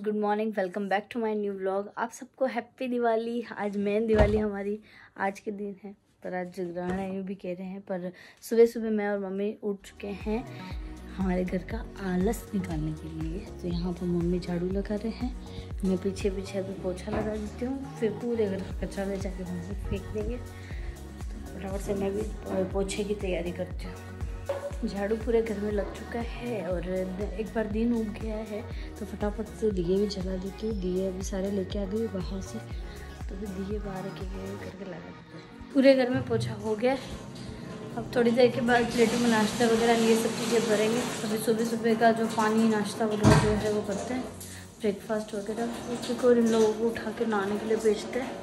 Good morning, welcome back to my new vlog. आप सबको happy Diwali. आज मेन दिवाली हमारी आज के दिन है, पर आज जगराना यूँ भी कह रहे हैं। पर सुबह सुबह मैं और मम्मी उठ चुके हैं हमारे घर का आलस निकालने के लिए। तो यहाँ पर मम्मी झाड़ू लगा रहे हैं, मैं पीछे पीछे अभी पोछा लगा देती हूँ, फिर पूरे घर का कचरा ले जाके मम्मी फेंक देंगे। तो फटाफट से मैं भी पोछे की तैयारी करती हूँ। झाड़ू पूरे घर में लग चुका है और एक बार दिन उग गया है, तो फटाफट से दिए भी जला देती हूँ। दिए अभी सारे लेके आ गई बाहर से, तो फिर दिए बाहर रखे गए करके लगा देते हैं। पूरे घर में पोछा हो गया। अब थोड़ी देर के बाद प्लेटों में नाश्ता वगैरह ये सब चीज़ें भरेंगे। अभी सुबह सुबह का जो पानी नाश्ता वगैरह जो है वो करते हैं, ब्रेकफास्ट वगैरह। उसको और इन लोगों को उठा के नहाने के लिए भेजते हैं।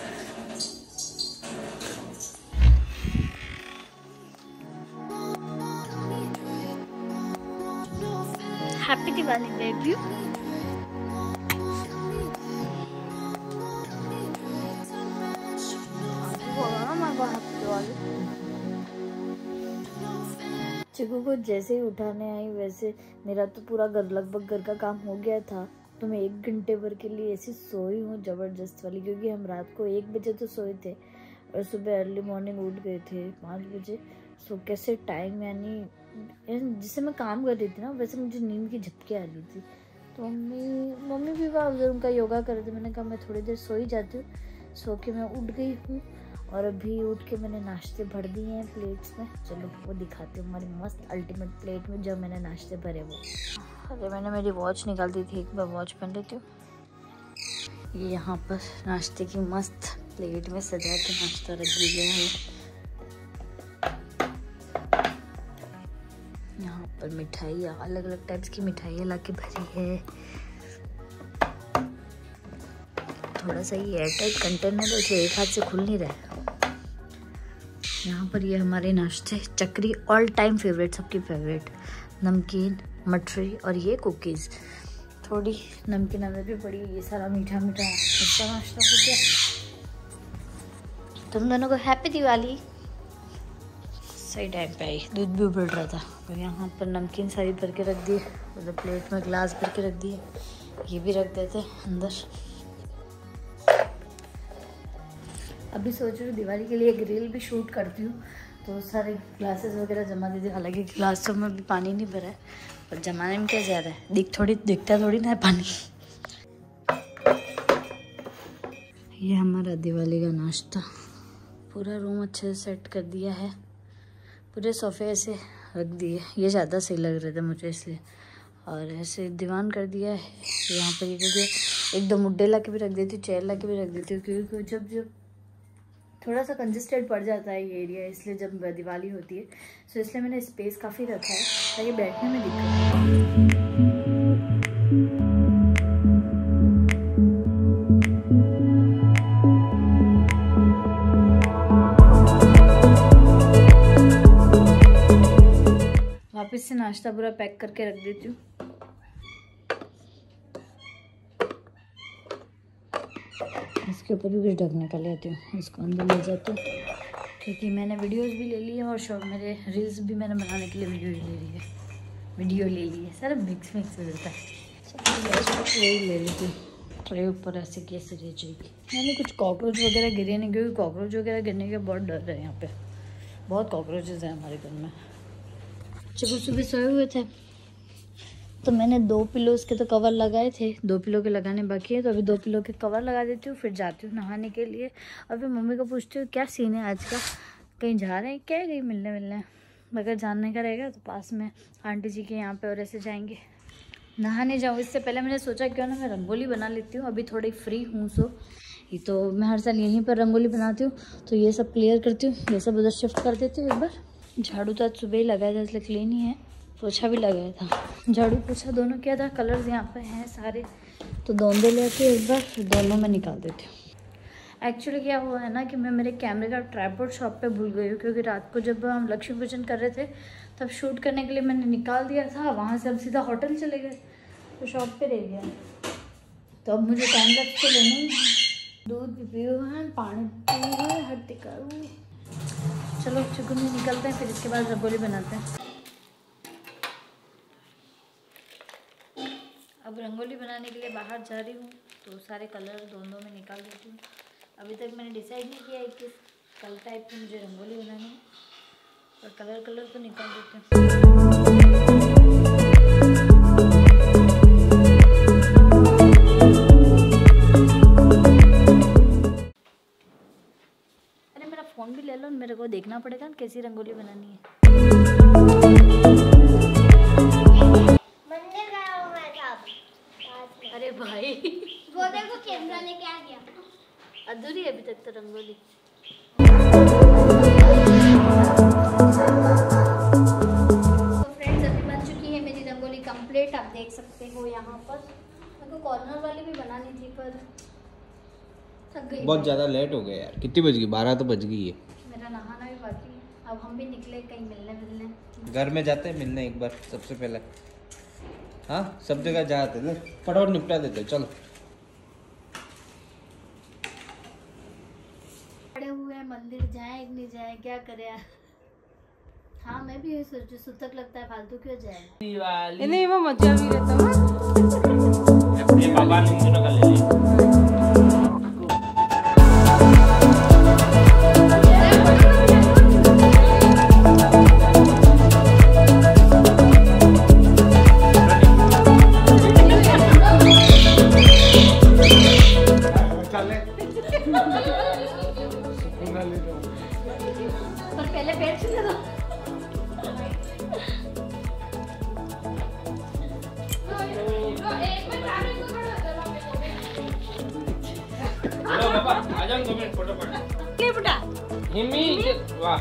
Happy Diwali baby. चिकू को जैसे ही उठाने आई वैसे मेरा तो पूरा लगभग घर का काम हो गया था। तो मैं 1 घंटे भर के लिए ऐसी सोई हूँ जबरदस्त वाली, क्योंकि हम रात को 1 बजे तो सोए थे और सुबह अर्ली मॉर्निंग उठ गए थे 5 बजे। सो कैसे टाइम, यानी जिससे मैं काम कर रही थी ना, वैसे मुझे नींद की झपकी आ रही थी। तो मम्मी भी वहाँ उधर उनका योगा कर रहे थे। मैंने कहा मैं थोड़ी देर सो ही जाती हूँ। सो के मैं उठ गई हूँ और अभी उठ के मैंने नाश्ते भर दिए हैं प्लेट्स में। चलो वो दिखाती हूँ हमारी मस्त अल्टीमेट प्लेट में जब मैंने नाश्ते भरे वो। अरे मैंने मेरी वॉच निकाल दी थी, एक बार वॉच पहन लेती हूँ। ये यहाँ पर नाश्ते की मस्त प्लेट में सजा के नाश्ता रख दिया है। यहाँ पर मिठाइयाँ, अलग अलग टाइप्स की मिठाइयाँ लाके भरी है। थोड़ा सा ये एयरटाइट कंटेनर है, जो एक हाथ से खुल नहीं रहा है। यहाँ पर ये हमारे नाश्ते, चकरी ऑल टाइम फेवरेट, सबकी फेवरेट, नमकीन, मठरी और ये कुकीज़। थोड़ी नमकीन अंदर भी पड़ी। ये सारा मीठा मीठा अच्छा नाश्ता हो गया। तुम दोनों को हैप्पी दिवाली। सही टाइम पे आई, दूध भी उबल रहा था। और यहाँ पर नमकीन सारी भर के रख दिए, मतलब प्लेट में ग्लास भर के रख दिए। ये भी रख देते अंदर। अभी सोच रही हूँ दिवाली के लिए एक रील भी शूट करती हूँ, तो सारे ग्लासेस वगैरह जमा दे दी। हालांकि ग्लासों में भी पानी नहीं भरा है, पर जमाने में क्या जा रहा है, दिखता थोड़ी ना है पानी। ये हमारा दिवाली का नाश्ता। पूरा रूम अच्छे से सेट कर दिया है, पूरे सोफे ऐसे रख दिए। ये ज़्यादा सही लग रहे थे मुझे इसलिए, और ऐसे दीवान कर दिया है। यहाँ पर ये क्योंकि 1-2 मुड्डे ला के भी रख देती हूँ, चेयर ला के भी रख देती हूँ, क्योंकि जब थोड़ा सा कंजेस्टेड पड़ जाता है ये एरिया, इसलिए जब दिवाली होती है। सो इसलिए मैंने स्पेस काफ़ी रखा है ताकि बैठने में दिक्कत। वापस से नाश्ता पूरा पैक करके रख देती हूँ। इसके ऊपर भी कुछ ढकने का लेती हूँ, इसको अंदर ले जाती हूँ, क्योंकि मैंने वीडियोस भी ले ली है और मेरे रील्स भी मैंने बनाने के लिए वीडियो ले ली है। सारा मिक्स हो जाता है। यही ले लेती हूँ, ट्रे ऊपर ऐसे कैसे रह जाएगी। मैंने कुछ कॉकरोच वगैरह गिरे नहीं, क्योंकि कॉकरोच वगैरह गिरने का बहुत डर है। यहाँ पे बहुत कॉकरोचेज हैं हमारे घर में। जब सुबह सोए हुए थे तो मैंने 2 पिलोज़ के तो कवर लगाए थे, 2 पिलो के लगाने बाकी है। तो अभी 2 पिलो के कवर लगा देती हूँ, फिर जाती हूँ नहाने के लिए। और फिर मम्मी को पूछती हूँ क्या सीन है आज का, कहीं जा रहे हैं क्या, कहीं मिलने। अगर जानने का रहेगा तो पास में आंटी जी के यहाँ पे और ऐसे जाएंगे। नहाने जाऊँ इससे पहले मैंने सोचा क्यों ना मैं रंगोली बना लेती हूँ। अभी थोड़ी फ्री हूँ, सो ये तो मैं हर साल यहीं पर रंगोली बनाती हूँ। तो ये सब क्लियर करती हूँ, ये सब उधर शिफ्ट कर देती हूँ एक बार। झाड़ू तो आज सुबह ही लगाया था, इसलिए क्लीन ही है। पोछा भी लगाया था, झाड़ू पोछा दोनों किया था। कलर्स यहाँ पे हैं सारे, तो दोनों लेके एक बार दोनों में निकाल देती हूँ। एक्चुअली क्या हुआ है ना कि मैं मेरे कैमरे का ट्राइपॉड शॉप पे भूल गई हूँ, क्योंकि रात को जब हम लक्ष्मी पूजन कर रहे थे तब शूट करने के लिए मैंने निकाल दिया था। वहाँ से हम सीधा होटल चले गए, तो शॉप पे रह गया। तो अब मुझे टाइम लैप्स तो लेना ही है। दूध भी पियो है, पानी पियो है, हर टिकाऊ। चलो चिकन में निकलते हैं, फिर इसके बाद रंगोली बनाते हैं। अब रंगोली बनाने के लिए बाहर जा रही हूँ, तो सारे कलर दोनों में निकाल देती हूँ। अभी तक मैंने डिसाइड नहीं किया है किस कलर टाइप की मुझे रंगोली बनानी है, और कलर तो निकाल देती हूँ। अरे मेरा फ़ोन भी ले लो, मेरे को देखना पड़ेगा कैसी रंगोली बनानी है। अरे भाई वो देखो कैमरा लेके आ गया। अधूरी है अभी तक तो रंगोली। तो फ्रेंड्स अभी बन चुकी है मेरी रंगोली कंप्लीट, आप देख सकते हो यहाँ पर। मेरे को कॉर्नर वाली भी बनानी थी पर थक गई। बहुत ज़्यादा लेट हो गया यार। कितनी बज गई? 12 तो बज गई है। मेरा नहाना भी बाकी है। अब हम भी निकले कहीं मिलने। घर में जाते हैं मिलने एक बार सबसे पहले। हाँ सब जगह जाते हैं, फटाफट निपटा देते। चलो पड़े हुए मंदिर जाए कि नहीं जाए, क्या करे यार। हाँ मैं भी यही सोचू, सुतक लगता है फालतू क्यों जाए। नहीं वो मजा भी रहता है। अपने बाबा ने मुझे कर ले। पर पहले पेट से दो। हेलो बाबा आ जाओ 2 मिनट फोटो पड़ा। ले बेटा हिम्मी वाह।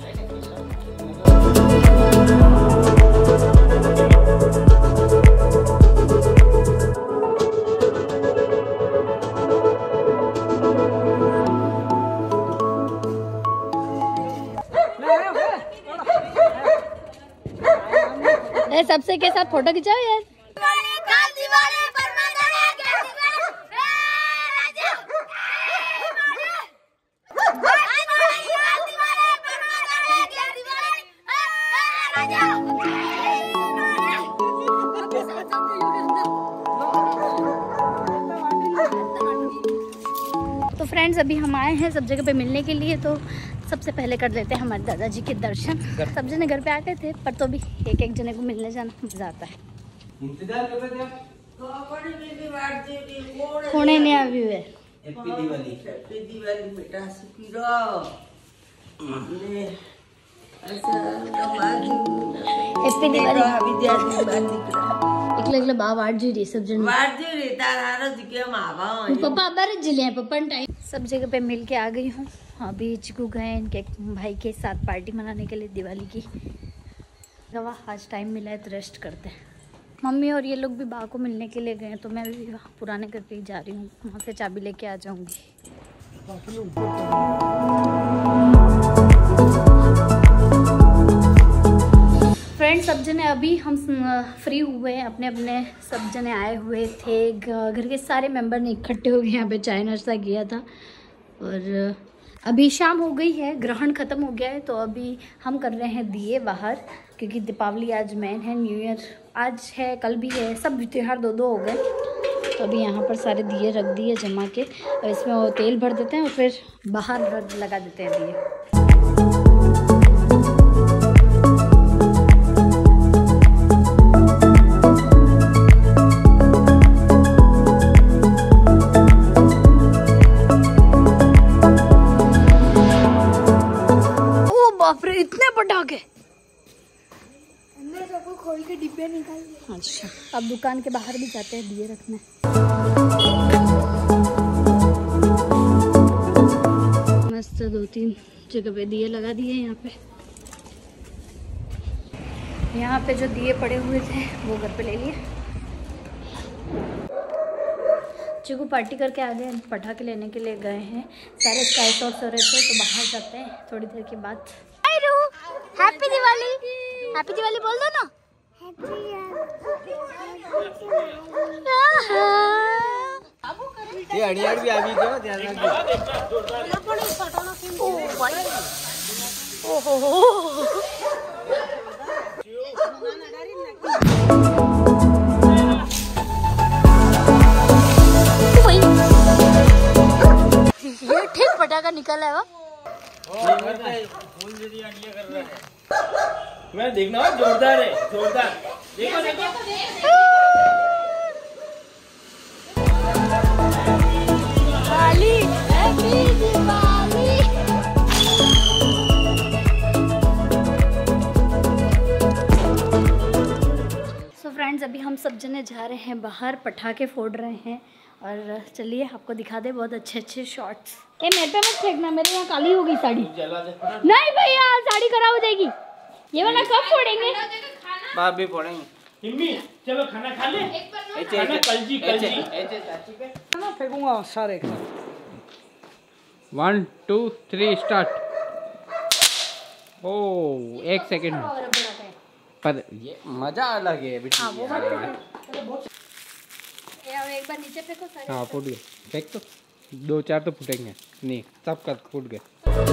सबसे के साथ फोटो खिंचाओ यार। तो फ्रेंड्स अभी हम आए हैं सब जगह पे मिलने के लिए, तो सबसे पहले कर लेते हैं हमारे दादाजी के दर्शन। सब जने घर पे आ गए थे पर तो भी एक जने को मिलने जाना मजा आता है। इंतजार कर रहे थे आप? कोने नहीं आवी हुए। हैप्पी दिवाली। हैप्पी दिवाली बेटा, सुखी रहो। हैप्पी दिवाली। एकले बा वाट जी रे सब जन पप्पा बारे जिले हैं पप्पा टाइम। सब जगह पे मिल के आ गई हूँ। अभी चिकू गए इनके भाई के साथ पार्टी मनाने के लिए दिवाली की। गवा आज टाइम मिला है तो रेस्ट करते हैं। मम्मी और ये लोग भी बा को मिलने के लिए गए, तो मैं भी पुराने घर पे ही जा रही हूँ, वहाँ से चाबी लेके आ जाऊँगी। फ्रेंड्स सब जने अभी हम फ्री हुए हैं, अपने अपने सब जने आए हुए थे। घर के सारे मेंबर ने इकट्ठे हो गए यहाँ पे, चाय नाश्ता किया था। और अभी शाम हो गई है, ग्रहण ख़त्म हो गया है, तो अभी हम कर रहे हैं दिए बाहर, क्योंकि दीपावली आज मेन है, न्यू ईयर आज है, कल भी है, सब त्यौहार 2-2 हो गए। तो अभी यहाँ पर सारे दिए रख दिए जमा के, और इसमें वो तेल भर देते हैं और फिर बाहर लगा देते हैं दिए। बाप रे इतने पटाखे! अंदर सबको खोल के डिब्बे निकाल दिए। अच्छा अब दुकान के बाहर भी जाते हैं दिए रखने। मस्त 2-3 जगह पे दिए लगा दिए। यहाँ पे जो दिए पड़े हुए थे वो घर पे ले लिए। चिकू पार्टी करके आ गए, पटाखे लेने के लिए गए हैं। सारे स्काई शॉट्स हो रहे थे तो बाहर जाते हैं थोड़ी देर के बाद। हैप्पी दिवाली, हैप्पी दिवाली बोल दो ना। ये अड़ियार भी आ गई क्या? ध्यान रखिए। निकल है वो। मैं देखना जोरदार है, जोरदार। देखो देखो। Diwali, happy Diwali. So friends, अभी हम सब जने जा रहे हैं बाहर, पटाखे फोड़ रहे हैं और चलिए आपको दिखा दे बहुत अच्छे अच्छे शॉट्स। ए मेरे पे मत फेंकना, मेरे यहाँ काली हो गई साड़ी। नहीं भैया, साड़ी खराब हो जाएगी। ये वाला कब फोड़ेंगे? बाद में फोड़ेंगे। हिम्मी चलो खाना खा ले। खाना कलजी मैं फेंकूंगा सारे। 1 2 3 स्टार्ट। ओ 1 सेकंड पर ये मजा अलग है बेटी। एक बार नीचे फेंको सारे। हाँ फूट गए, फेंक तो 2-4 तो फूटेंगे नहीं, सब का फूट गए।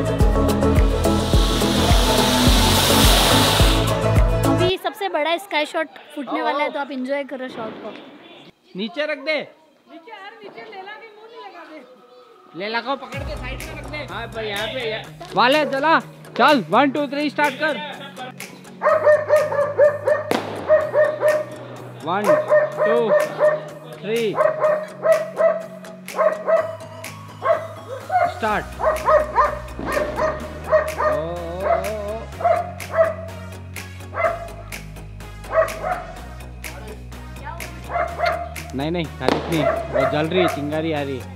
अभी सबसे बड़ा स्काई शॉट फूटने वाला है, तो आप एंजॉय करो शॉट को। नीचे रख दे, लेला को पकड़ के साइड में रख दे। हाँ भाई यहाँ पे वाले चला चल 1 2 3 स्टार्ट कर। 1 2 3 स्टार्ट। नहीं नहीं खाली नहीं, वो जल रही है, चिंगारी आ रही है।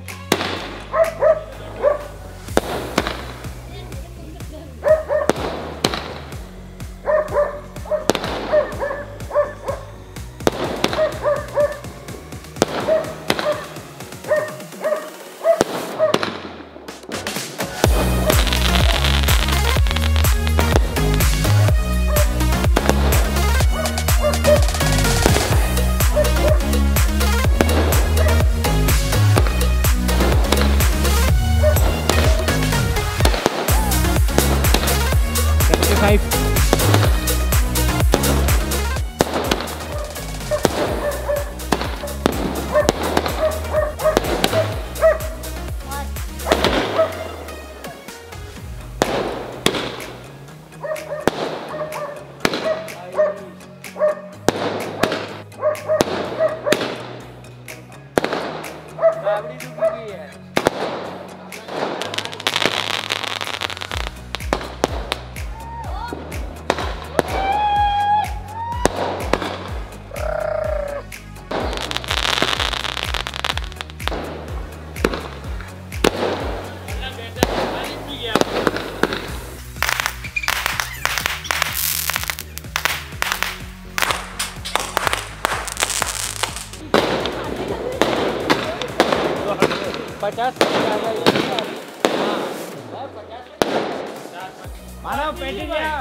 मानो पेटी लिया,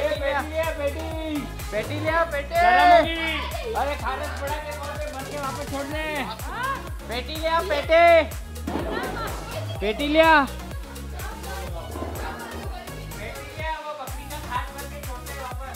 पेटी लिया पेटी। अरे खारस पड़ा के वहाँ पे मर के वहाँ पे छोड़ने। पेटी लिया पेटी, पेटी लिया। वो बकरी का खाट भर के छोड़ने वापस।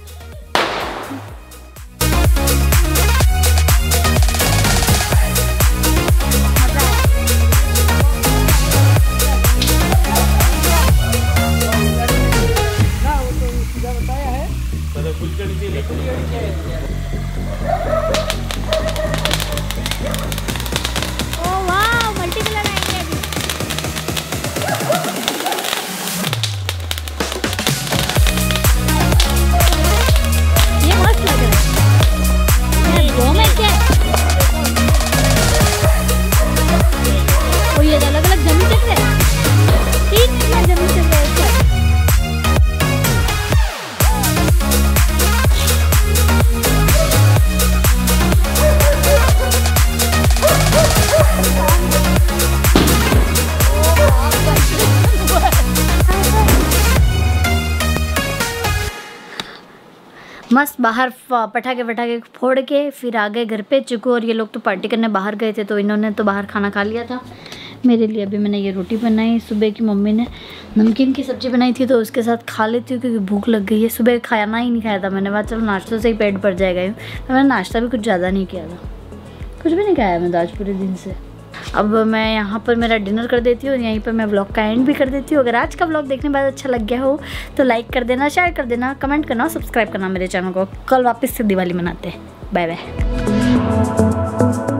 मस्त बाहर पटाखे फोड़ के फिर आ गए घर पे। चिकू और ये लोग तो पार्टी करने बाहर गए थे, तो इन्होंने तो बाहर खाना खा लिया था। मेरे लिए अभी मैंने ये रोटी बनाई, सुबह की मम्मी ने नमकीन की सब्ज़ी बनाई थी, तो उसके साथ खा लेती हूँ क्योंकि भूख लग गई है। सुबह खाना ही नहीं खाया था मैंने, बात चलो नाश्ते से ही पेट भर जाएगा। तो मैंने नाश्ता भी कुछ ज़्यादा नहीं किया था, कुछ भी नहीं खाया मैं तो आज पूरे दिन से। अब मैं यहाँ पर मेरा डिनर कर देती हूँ और यहीं पर मैं व्लॉग का एंड भी कर देती हूँ। अगर आज का व्लॉग देखने के बाद अच्छा लग गया हो तो लाइक कर देना, शेयर कर देना, कमेंट करना, सब्सक्राइब करना मेरे चैनल को। कल वापस से दिवाली मनाते हैं। Bye bye.